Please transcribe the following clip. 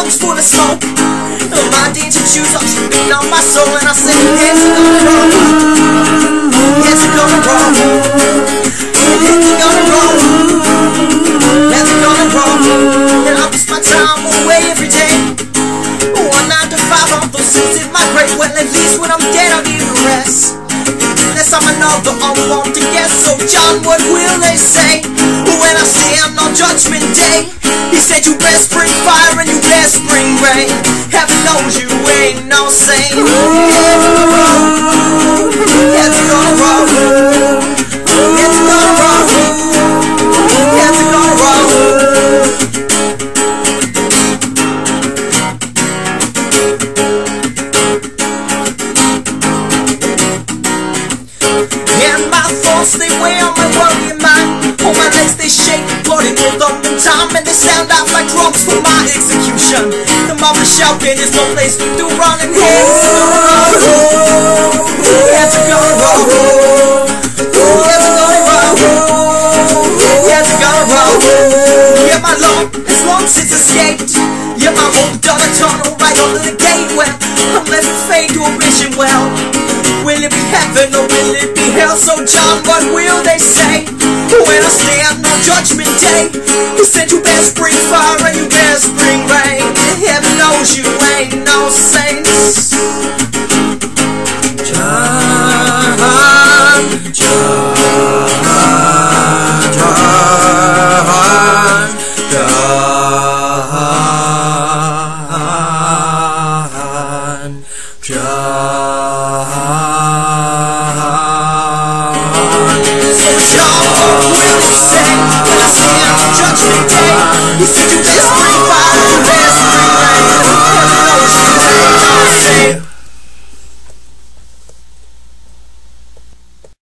lungs full of smoke. And my danger shoes are tripping on my soul. And I say, heads are gonna roll, heads are gonna roll, heads are gonna roll, heads are gonna roll. And I waste my time away every day. 1 9 to 5 on those sins in my grave. Well, at least when I'm dead I'll need a rest. Unless I'm another unwanted guest. So John, what will they say when I stand on Judgment Day? He said you best bring fire and you best bring rain. Heaven knows you ain't no saint. Heads are gonna roll, heads are gonna roll, heads are gonna roll, heads are gonna roll. And my thoughts, they weigh on my worrying mind. On my legs they shake, bloody rhythm in time. And they sound out like drums for my execution. The mob is shouting, there's no place to run. And heads are gonna roll, heads are gonna roll, heads are gonna roll, heads are gonna roll. Yeah, my Lord has long since escaped. Yeah, my hope done a tunnel right under the gate. Well, I'm left with fade to a vision. Well, will it be heaven or will it be hell? So John, what will they say when I stand on Judgment Day? He said you best bring fire and you best bring rain. Heaven knows you ain't no saints. John, John, He said